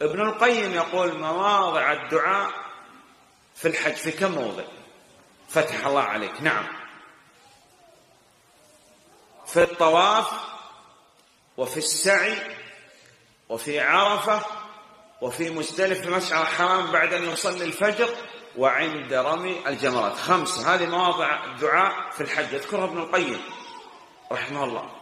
ابن القيم يقول مواضع الدعاء في الحج في كم موضع؟ فتح الله عليك. نعم، في الطواف، وفي السعي، وفي عرفة، وفي مزدلفة في المشعر الحرام بعد أن يصلي الفجر، وعند رمي الجمرات. 5، هذه مواضع الدعاء في الحج يذكرها ابن القيم رحمه الله.